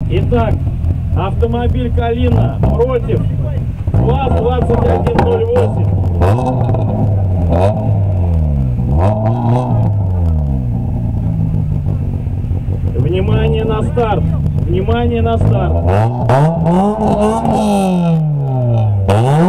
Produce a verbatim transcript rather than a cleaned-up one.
Итак, автомобиль Калина против ВАЗ двадцать один ноль восемь. Внимание на старт! Внимание на старт!